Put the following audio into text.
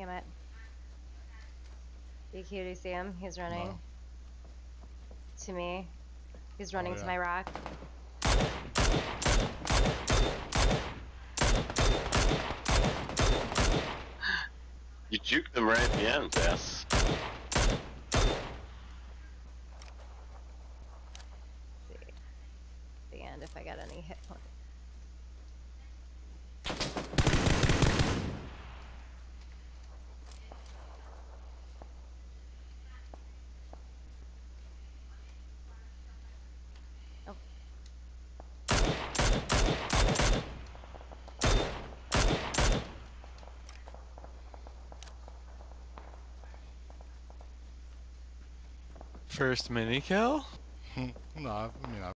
Damn it. BQ, do you see him? He's running. No. To me. He's running to yeah. my rock. You juked them right at the end, yes. See. The end if I got any hit points. Oh. First mini kill? No, I mean,